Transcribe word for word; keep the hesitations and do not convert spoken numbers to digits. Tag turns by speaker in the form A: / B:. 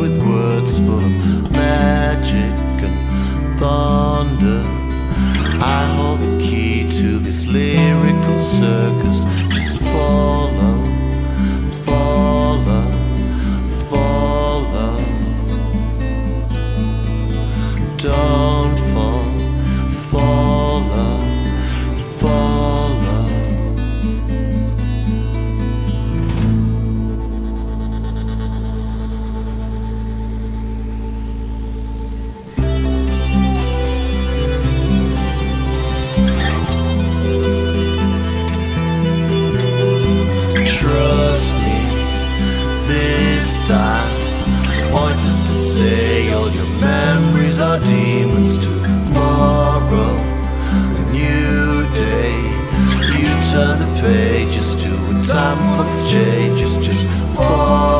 A: with words full of magic and thunder. I hold the key to this lyrical circus. Just follow, follow, follow. Don't fall, follow, follow. Trust me, this time. Pointless to say all your memories are demons. Tomorrow, a new day. You turn the pages to a time for changes. Just fall.